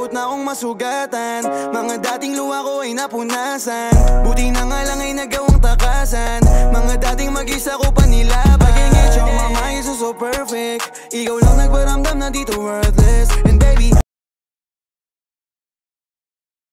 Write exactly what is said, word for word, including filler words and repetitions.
abot na akong masugatan. Mga dating luha ko ay napunasan. Buti na nga lang ay nagawang takasan. Mga dating mag-isa ko pa nilaban. Pag-ingit yung mga mind so so perfect. Ikaw lang nagparamdam na dito worthless.